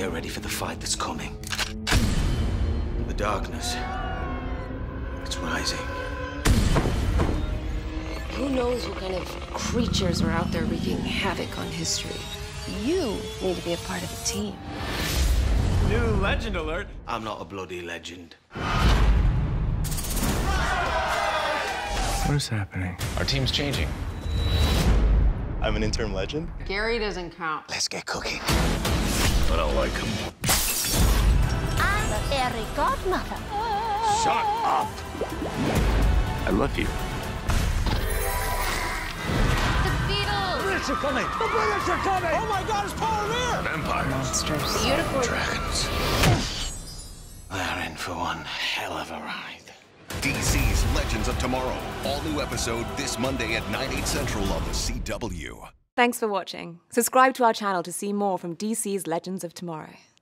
get ready for the fight that's coming. The darkness, it's rising. Who knows what kind of creatures are out there wreaking havoc on history? You need to be a part of the team. New legend alert. I'm not a bloody legend. What is happening? Our team's changing. I'm an interim legend? Gary doesn't count. Let's get cooking. I don't like him. I'm a fairy godmother. Shut up! I love you. The Beatles! British are coming! The British are coming! Oh my God, it's pouring here! Vampires. Monsters. The unicorn. Dragons. They're in for one hell of a ride. DC's Legends of Tomorrow. All new episode this Monday at 9/8 Central on the CW. Thanks for watching. Subscribe to our channel to see more from DC's Legends of Tomorrow.